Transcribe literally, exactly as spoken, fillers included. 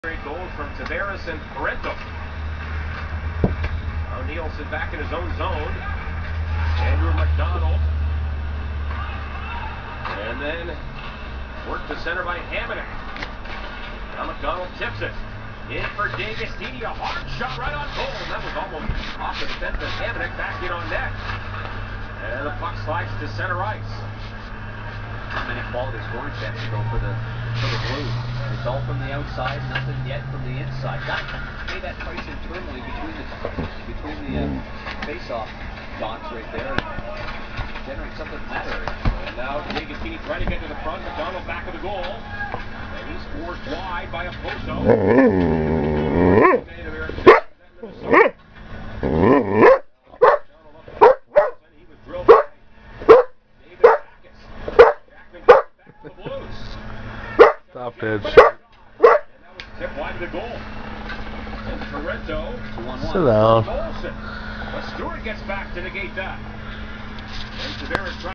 Great goals from Tavares and Parento. Now Nielsen back in his own zone. Andrew McDonald. And then work to center by Hamannik. Now McDonald tips it. In for D'Agostini, a hard shot right on goal. That was almost off the defense of Hamannik, back in on net. And the puck slides to center ice. How many quality scoring chances go for the for the Blues? It's all from the outside, nothing yet from the inside. Got to pay that price internally between the between the uh, face-off dots right there and generate something in that area. And now D'Agostini trying to get to the front. McDonald back of the goal. And he's forced wide by a Poso. He was drilled by David Backus. Jackman back to the Blues. Stop that shit. And that was tipped wide of the goal. And Parento. Sit down. Olsen. But Stewart gets back to negate that. And Tavares trying